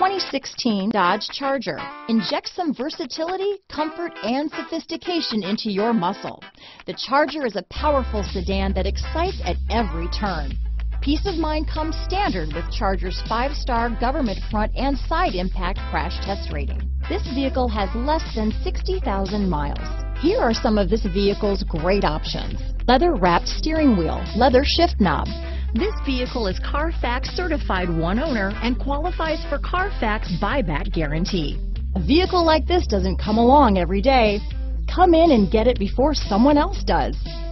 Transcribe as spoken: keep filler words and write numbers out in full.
twenty sixteen Dodge Charger. Inject some versatility, comfort, and sophistication into your muscle. The Charger is a powerful sedan that excites at every turn. Peace of mind comes standard with Charger's five-star government front and side impact crash test rating. This vehicle has less than sixty thousand miles. Here are some of this vehicle's great options: leather-wrapped steering wheel, leather shift knob. This vehicle is Carfax certified one owner and qualifies for Carfax buyback guarantee. A vehicle like this doesn't come along every day. Come in and get it before someone else does.